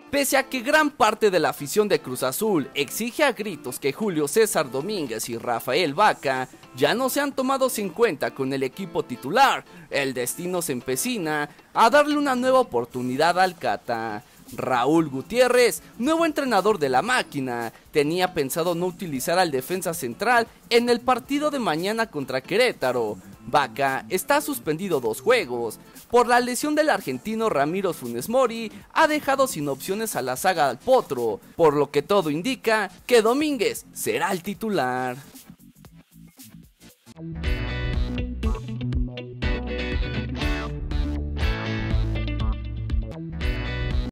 Pese a que gran parte de la afición de Cruz Azul exige a gritos que Julio César Domínguez y Rafael Vaca ya no sean tomados en cuenta con el equipo titular, el destino se empecina a darle una nueva oportunidad al Cata. Raúl Gutiérrez, nuevo entrenador de la máquina, tenía pensado no utilizar al defensa central en el partido de mañana contra Querétaro. Vaca está suspendido 2 juegos. Por la lesión del argentino Ramiro Funes Mori, ha dejado sin opciones a la saga al Potro, por lo que todo indica que Domínguez será el titular.